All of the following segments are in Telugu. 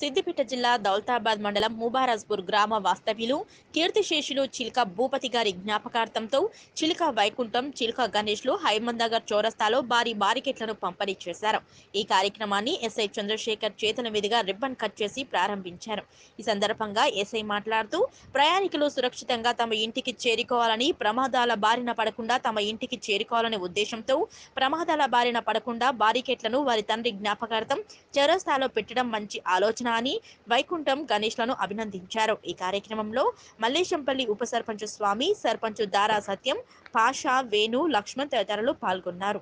సిద్దిపేట జిల్లా దౌలతాబాద్ మండలం ముబారజ్పూర్ గ్రామ వాస్తవ్యులు కీర్తిశేషులు చిల్క భూపతి గారి జ్ఞాపకార్థంతో చిల్క వైకుంఠం చిల్క గణేష్లు హైమందగర్ చౌరస్తాలో భారీ బారికెట్లను పంపిణీ చేశారు. ఈ కార్యక్రమాన్ని ఎస్ఐ చంద్రశేఖర్ చేతుల మీదుగా రిబ్బన్ కట్ చేసి ప్రారంభించారు. ఈ సందర్భంగా ఎస్ఐ మాట్లాడుతూ ప్రయాణికులు సురక్షితంగా తమ ఇంటికి చేరుకోవాలని, ప్రమాదాల బారిన పడకుండా తమ ఇంటికి చేరుకోవాలనే ఉద్దేశంతో ప్రమాదాల బారిన పడకుండా బారికెట్లను వారి తండ్రి జ్ఞాపకార్థం చౌరస్తాలో పెట్టడం మంచి ఆలోచన అని వైకుంఠం గణేష్లను అభినందించారు. ఈ కార్యక్రమంలో మల్లేశంపల్లి ఉప సర్పంచ్ స్వామి, సర్పంచ్ దారా సత్యం, పాషా, వేణు, లక్ష్మణ్ తదితరులు పాల్గొన్నారు.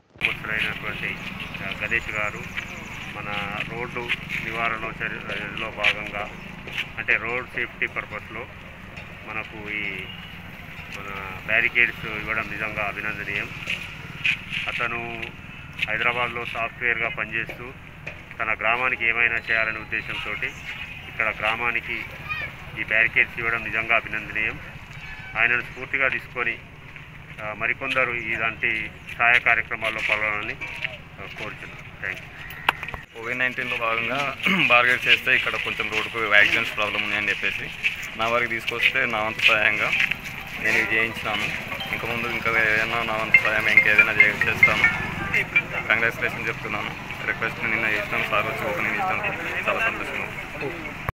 గణేష్ గారు మన రోడ్డు నివారణ చర్యలో భాగంగా అంటే రోడ్ సేఫ్టీ పర్పస్లో మనకు ఈ మన బ్యారికేడ్స్ ఇవ్వడం నిజంగా అభినందనీయం. అతను హైదరాబాద్లో సాఫ్ట్వేర్గా పనిచేస్తూ తన గ్రామానికి ఏమైనా చేయాలనే ఉద్దేశంతో ఇక్కడ గ్రామానికి ఈ బ్యారికేడ్స్ ఇవ్వడం నిజంగా అభినందనీయం. ఆయనను స్ఫూర్తిగా తీసుకొని మరికొందరు ఇలాంటి సహాయ కార్యక్రమాల్లో పాల్గొనాలని కోరుతున్నాను. Thank you. కోవిడ్-19లో భాగంగా బార్గెట్ చేస్తే ఇక్కడ కొంచెం రోడ్డుకు యాక్సిడెంట్స్ ప్రాబ్లం ఉన్నాయని చెప్పేసి నా వరకు తీసుకొస్తే నా వంతు సహాయంగా నేను ఇది చేయించినాను. ఇంకా ముందు ఇంకా ఏదైనా నా వంతు సహాయం ఇంకేదైనా చేస్తాను. కంగ్రాచులేషన్ చెప్తున్నాను. రిక్వెస్ట్ నిన్న చేసినాను, సార్ వచ్చి ఓపెనింగ్ చేసినాను. చాలా సంతోషంగా.